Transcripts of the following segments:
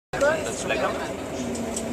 T'as-tu la gomme? Non.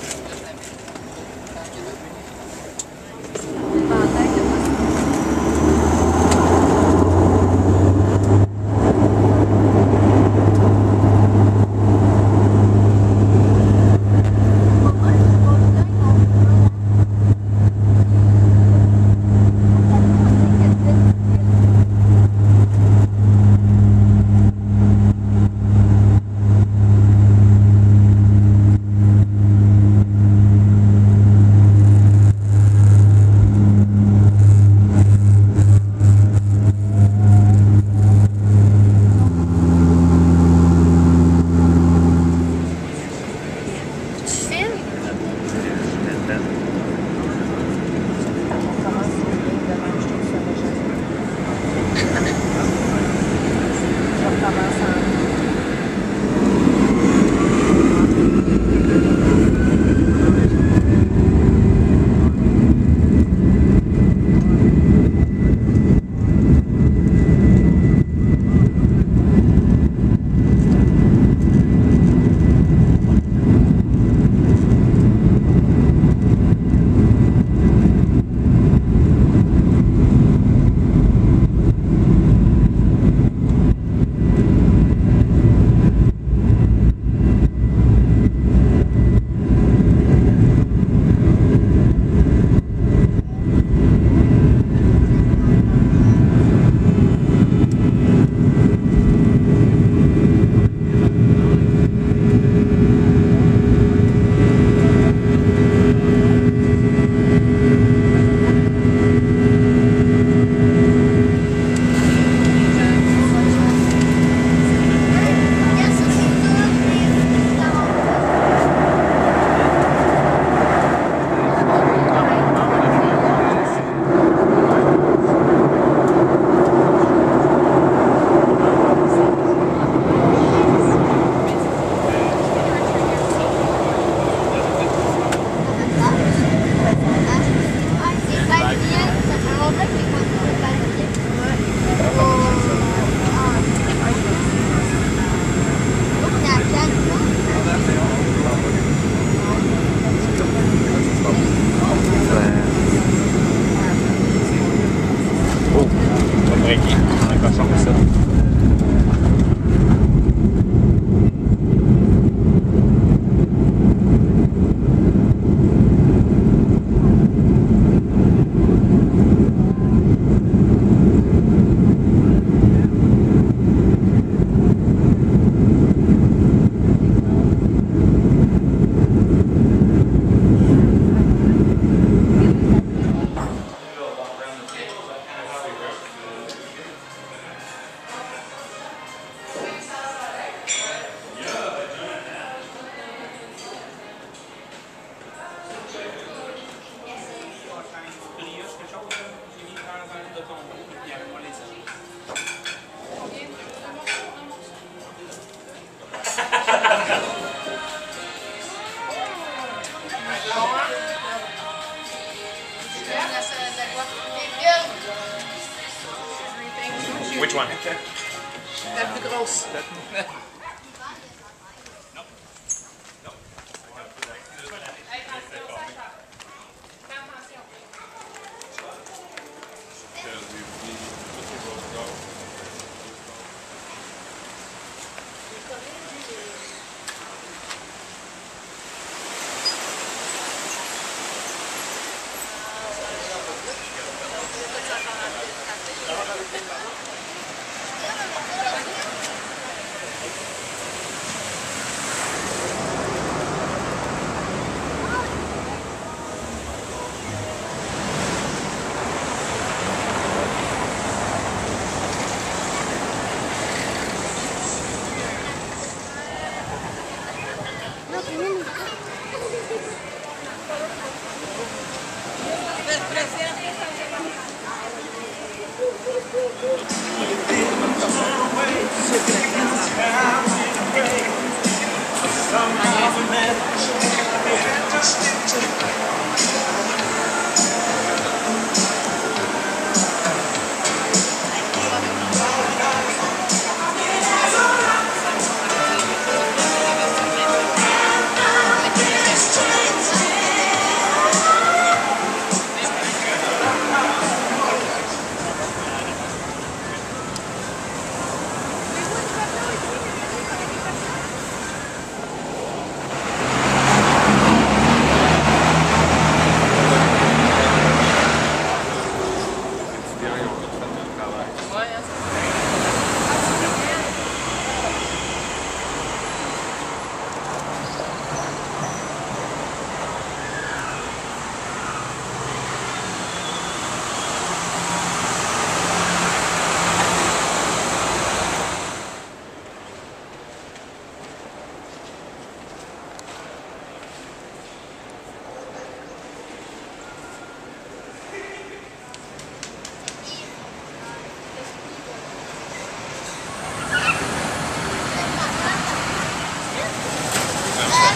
Which one? La plus grosse.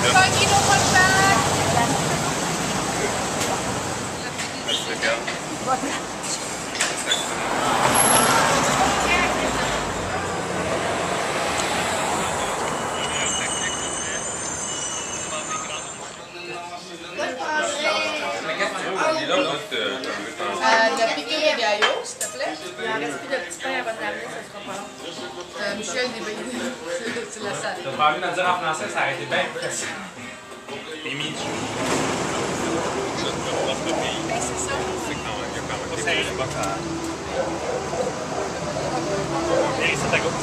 Funky, no one back. Il a piqué les gaillots, s'il te plaît. Il en reste plus de petits pains à votre amener, ça sera pas long. Michel, c'est la salle. Tu vas me dire en français, ça aurait été bien plus facile. Les miches. Ben, c'est ça. Et c'est à gauche.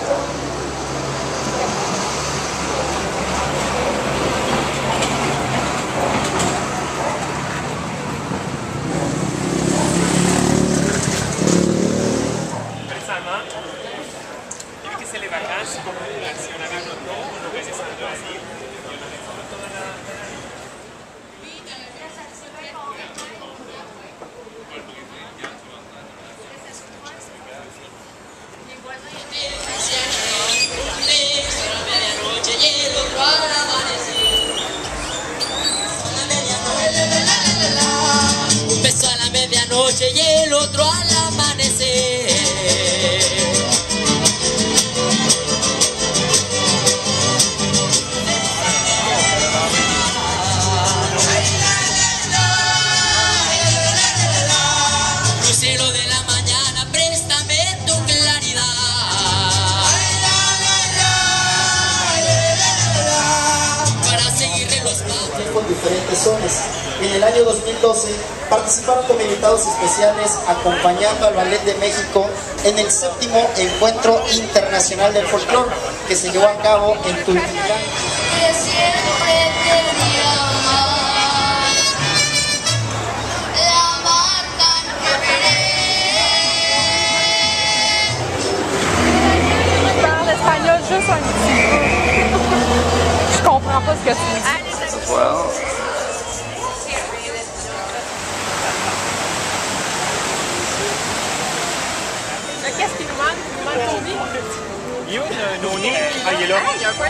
Récemment, vu que c'est les vacances, si on avait un auto, on aurait descendu assis. Un beso a la medianoche y el otro al amanecer. Lucero de la mañana, préstame tu claridad. Para seguirle los pasos. Con diferentes zonas. En el año 2012 participaron como invitados especiales acompañando al Ballet de México en el 7º Encuentro Internacional del Folclore que se llevó a cabo en Tultitlán. Je parle espagnol juste un petit peu. Je comprends pas ce que tu dis. Well, Qu'est-ce qui nous manque? Il nous manque Tony. Yo, Noni. Ah, il est là. Il y a un point.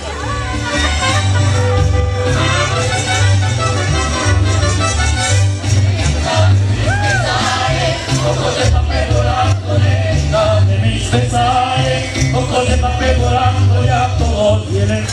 De mis pesares, ojos de papel volando ya todos vienen.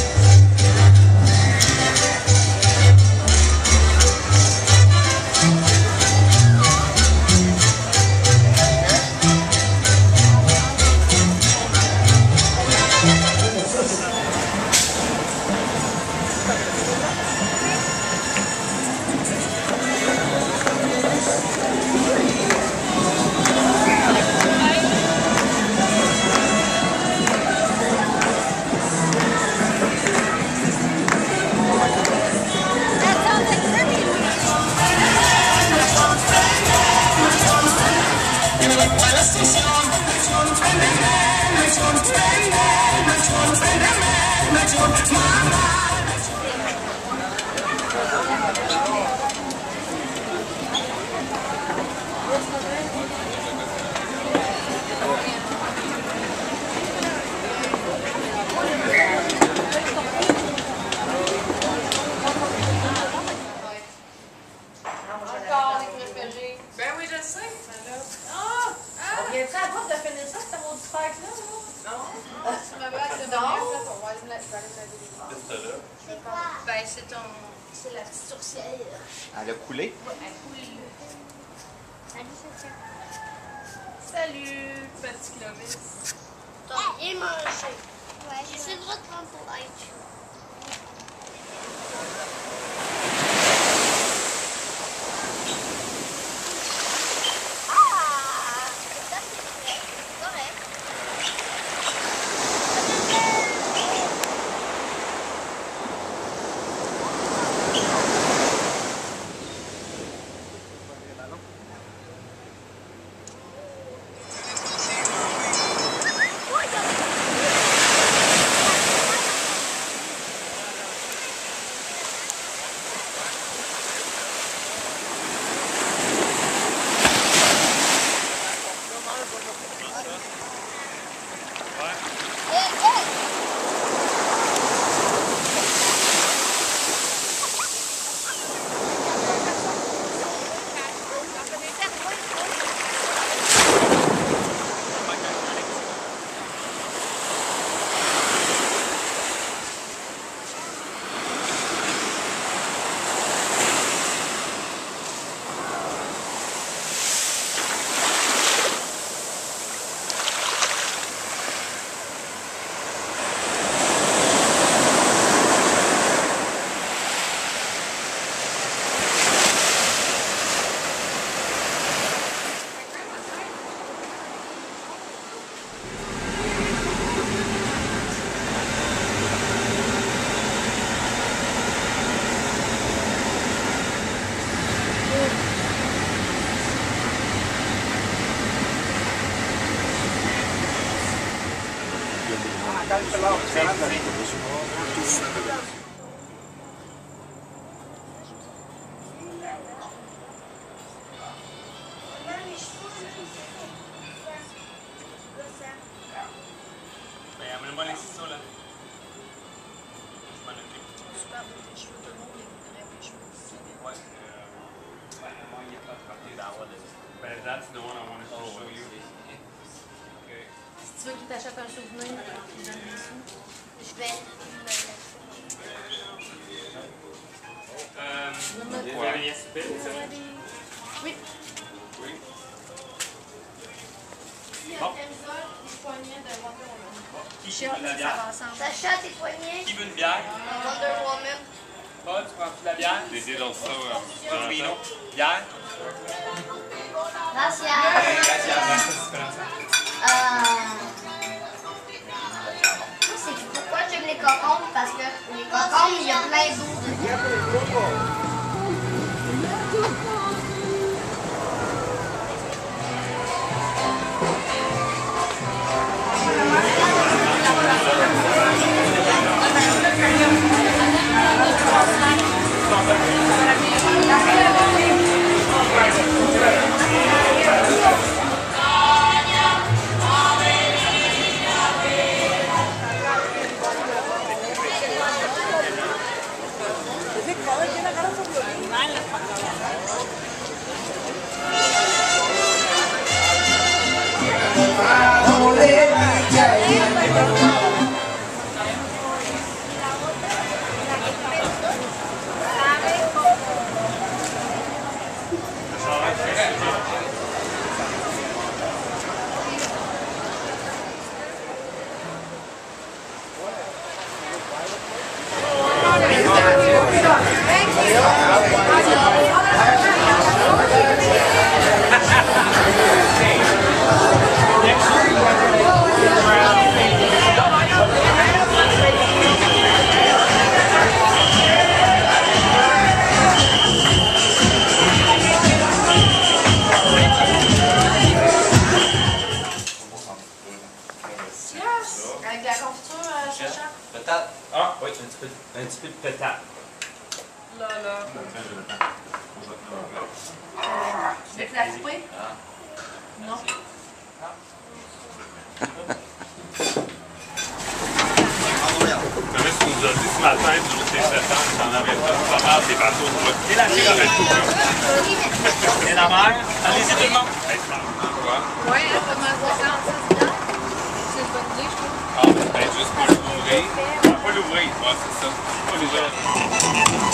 Encore les préférés. Ben oui, je sais. On vient-tu à bout de finir ça, ce maudit spike-là? Non. Tu m'avais dit de venir, on va aller me la dire. Ben, c'est la petite sourcière. elle a coulé. Elle coule. Salut, petit Clovis. T'as bien mangé. Ouais, j'ai le droit de prendre pour être chaud. Amène-moi les ciseaux là. Je m'en occupe. Super beau tes cheveux, tout le monde écouterait tes cheveux. Ouais. Moi, il n'y a pas de partie d'arbre de ça. Ben, that's the one I wanted to show you. Okay. Si tu veux qu'il t'achète un souvenir, il donne des sous. Je vais Vous avez rien super, ça? Oui. Oui. Il y a une camisole, des poignets de Wonder Woman. Qui Shot, veut de la ça bière? va ensemble. Sacha, tes poignets. Qui veut une bière? Wonder Woman. Paul, tu prends-tu de la bière? Les deux dans ça, Un vino. Bière? Gracias. C'est pourquoi j'aime les concombres, parce que les concombres, il y a plein d'eau dedans. Avec de la confiture, Chacha. Peut-être. Ah, oui, un petit peu de pétard. Là. Tu veux la couper? Non. Comme tu nous as dit ce matin, du 7 ans, t'en avais pas mal des bateaux de route. Et la fille avait tout. Et la mère? Allez-y tout le monde. Oui, elle commence à sentir. C'est une bonne idée, je trouve. Ah, ben juste pour l'ouvrir. Pas l'ouvrir, ouais, c'est ça. Pas l'ouvrir.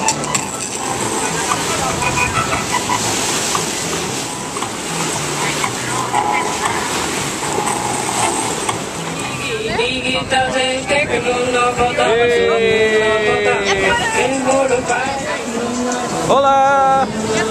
Hola!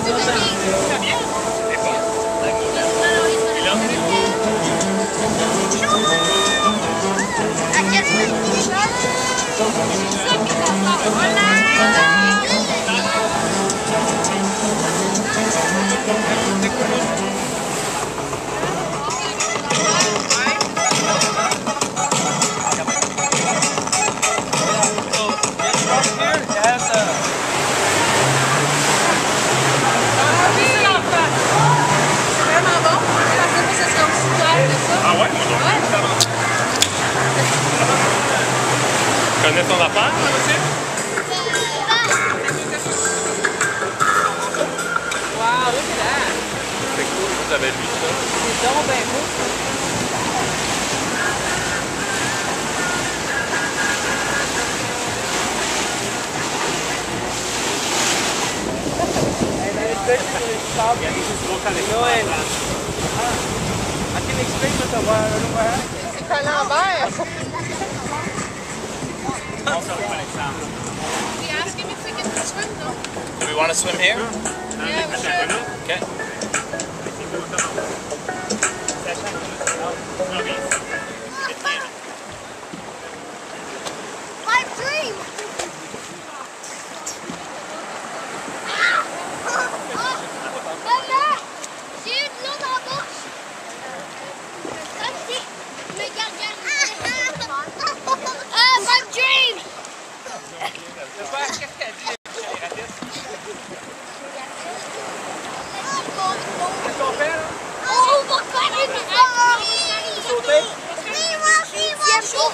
Ah ouais, moi non. Tu connais ton affaire, là, aussi? Wow, look at that. C'est cool, vous avez lu ça. C'est donc bien beau. C'est pas l'envers. Do we want to swim here? Yeah, we should. Okay. My dream! Maman! J'ai eu de l'eau dans la bouche! Comme si le gardien...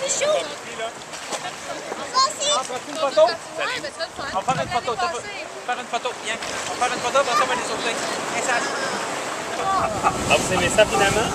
C'est chaud. Ça aussi. On prend une photo? Ouais, mais ça, le fun. On va faire une photo. On va faire une photo. Viens. On va faire une photo, après on va les sauter. Ah, vous aimez ça finalement?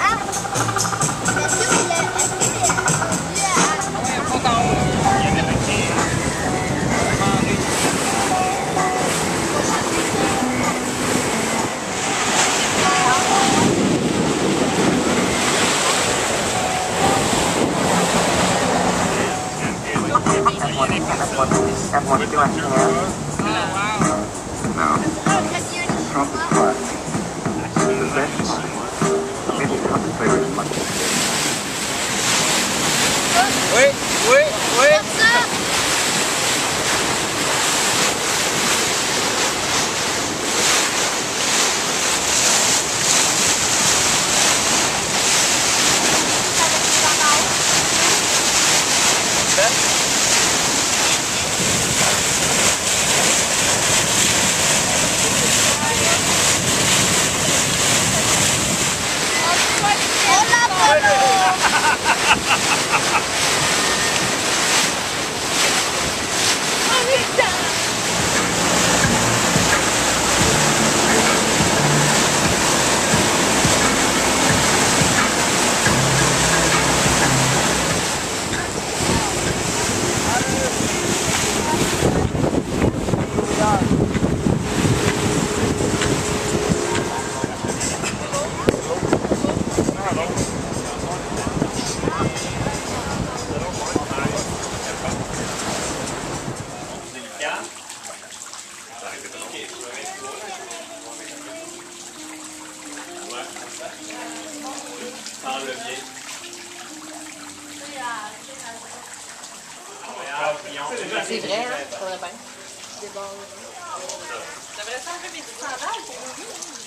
Oui, oui, oui. C'est vrai, hein? Ça va bien. C'est bon. Ça devrait changer mes petites sandales pour vous.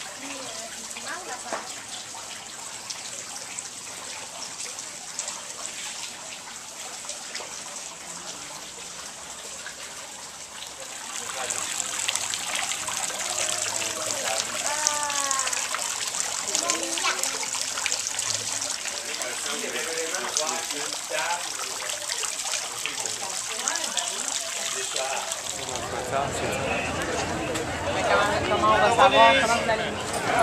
Comment on va savoir comment vous allez?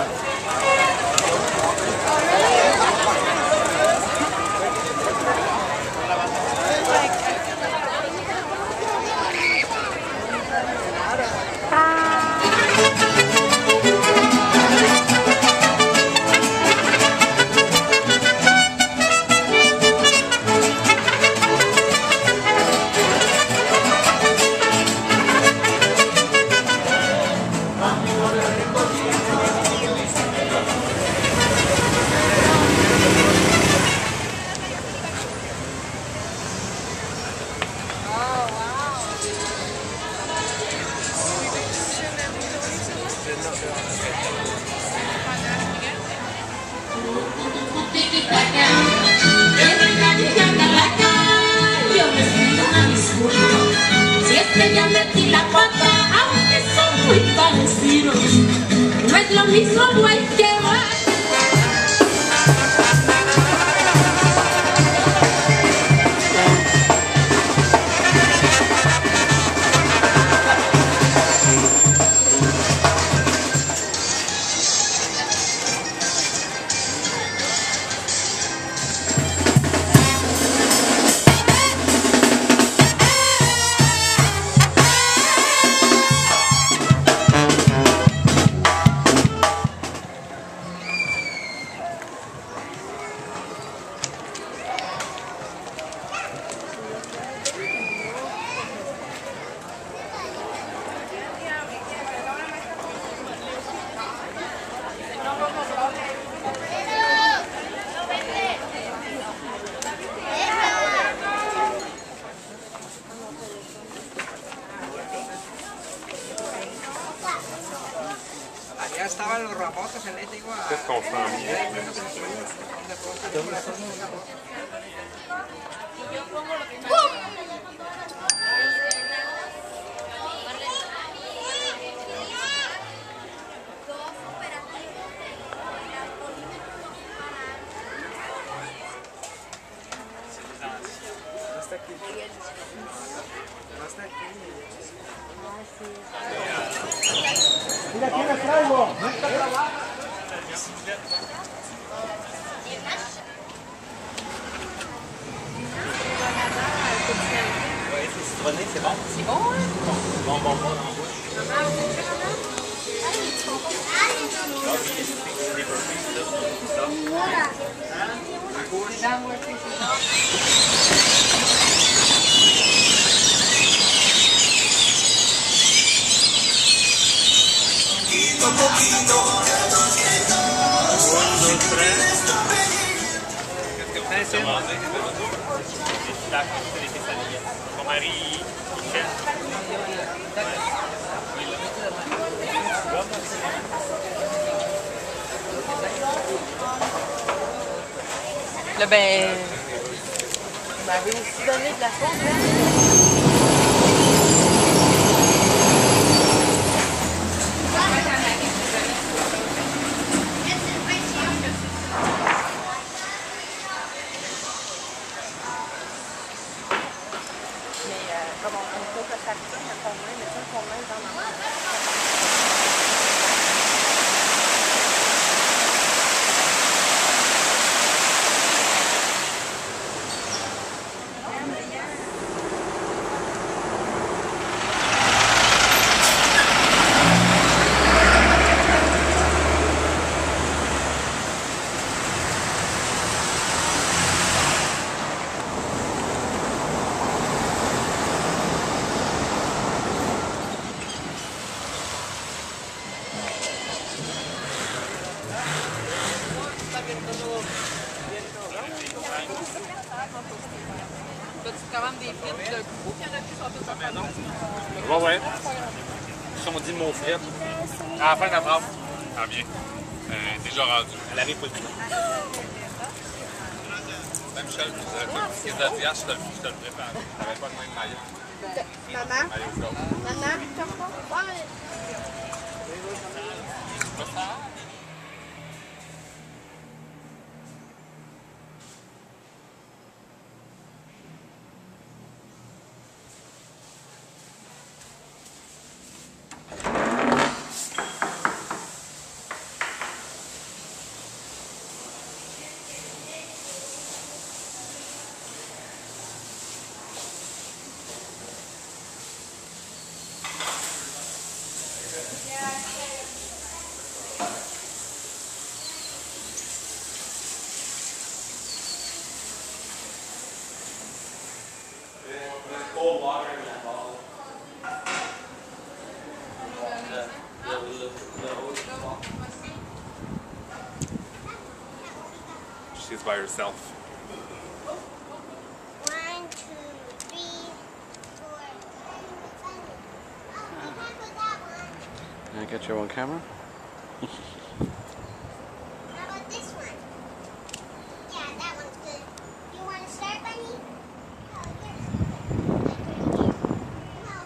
Si es que ya metí la pata, aunque son muy parecidos, no es lo mismo buey que va. Allá estaban los rabotos en este igual. Qu'est-ce qu'on fait en bien? C'est les anciens. Mira, aquí las traigo. Citronné, c'est bon? C'est bon, hein? Bon. Maman, vous êtes maman? Ton mari, Michel. Là, ben... Vous m'avez aussi donné de la sauce, là? Comme on peut que ça tient à ton main, mais ça, ton main dans ma main. Là, tu commandes des frites de coup, puis il y en a qui sont tous en train de... Ouais. Si on dit mot frites, à la fin de la phrase, ah bien. Déjà rendu. Elle arrive pas du tout. Même Michel, ce qu'ils ont dit, je te le prépare. T'avais pas le même maillot. Maman? Maman? Cold water in that bottle. She's by herself. 1, 2, 3, 4. You got your own camera? How about this one? Yeah, that one's good. You want to start, Bunny? Oh, here. No.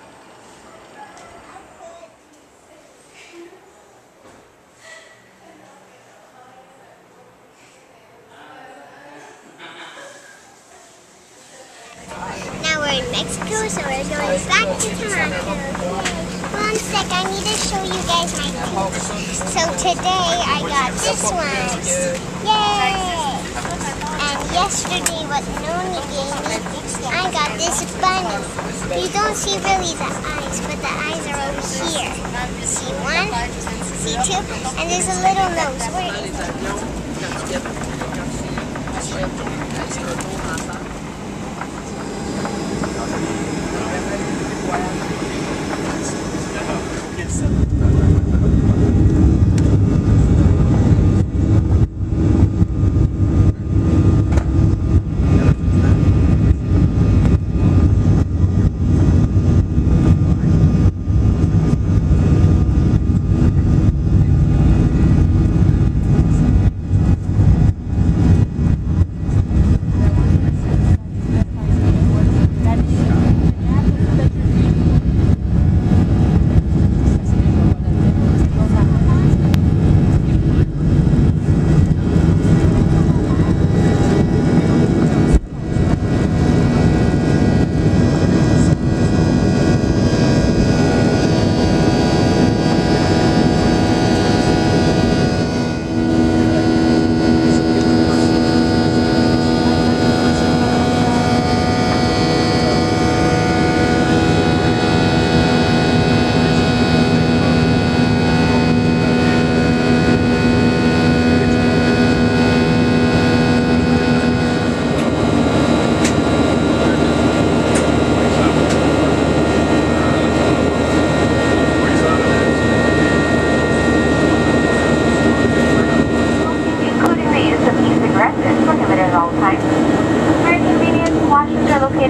Now we're in Mexico, so we're going back to Toronto. One sec, I need to show you guys my things. So today I got this one. Yay! And yesterday what Noni gave me, I got this bunny. You don't see really the eyes, but the eyes are over here. See one, see two, and there's a little nose. Where is it?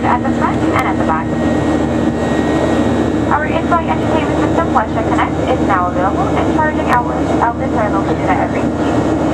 located at the front and at the back. Our in-flight entertainment system, Western Connect, is now available, and charging outlets are located at every seat.